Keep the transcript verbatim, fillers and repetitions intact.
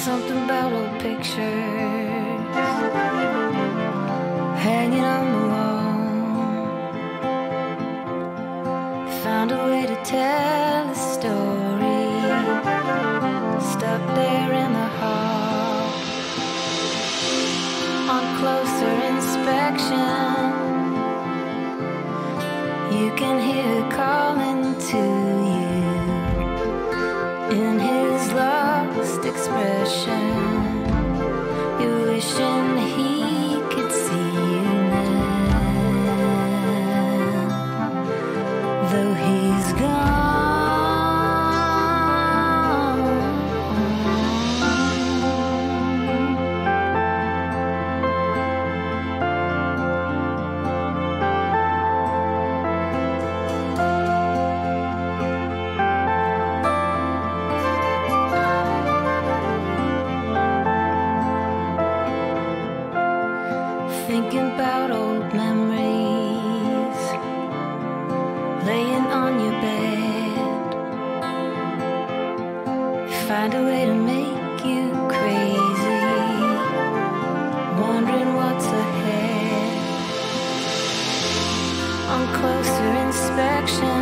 something about old pictures hanging on the wall. Found a way to tell a story, stuck there in the hall. On closer inspection, you can hear it calling to you in his lost expression. You're wishing he could see you now, though he's gone. Thinking about old memories, laying on your bed. Find a way to make you crazy, wondering what's ahead. On closer inspection,